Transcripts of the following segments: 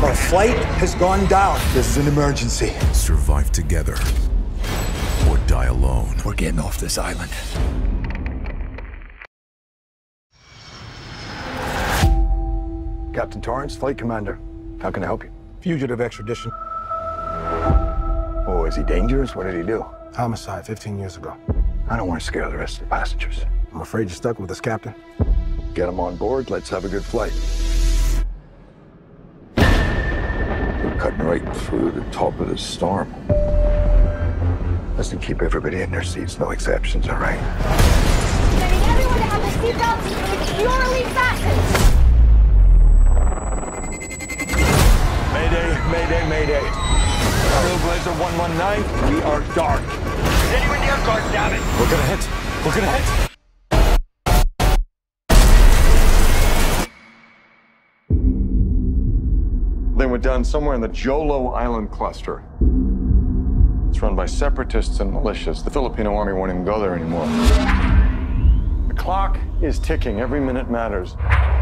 Our flight has gone down. This is an emergency. Survive together or die alone. We're getting off this island. Captain Torrance, flight commander. How can I help you? Fugitive extradition. Oh, is he dangerous? What did he do? Homicide 15 years ago. I don't want to scare the rest of the passengers. I'm afraid you're stuck with us, Captain. Get him on board. Let's have a good flight. We're cutting right through the top of the storm. Listen, keep everybody in their seats. No exceptions, all right? Getting everyone to have their seatbelts securely fastened. Mayday, mayday, mayday. Trailblazer 119, we are dark. Is anyone near guard, damn it? We're gonna hit. We're gonna hit. They went down somewhere in the Jolo Island cluster. It's run by separatists and militias. The Filipino army won't even go there anymore. The clock is ticking. Every minute matters.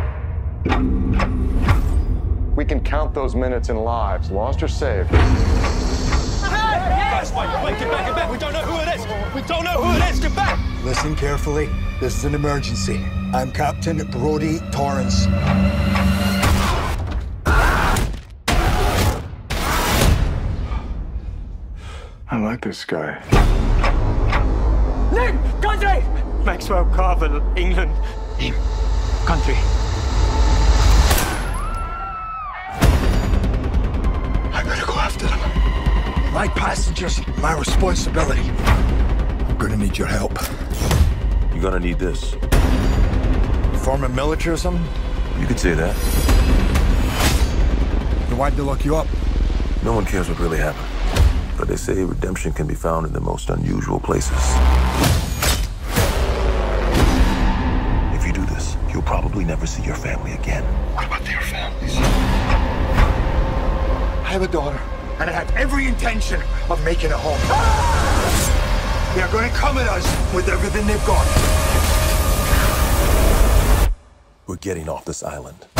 We can count those minutes in lives, lost or saved. Guys, wait, get back. We don't know who it is. We don't know who it is. Get back. Listen carefully. This is an emergency. I'm Captain Brody Torrance. I like this guy. Name, country. Maxwell Carvel, England. Name, country. I gotta go after them. My passengers, my responsibility. I'm gonna need your help. You're gonna need this. Forming military or something? You could say that. Then why'd they lock you up? No one cares what really happened. But they say redemption can be found in the most unusual places. If you do this, you'll probably never see your family again. What about their families? I have a daughter, and I have every intention of making it home. They're going to come at us with everything they've got. We're getting off this island.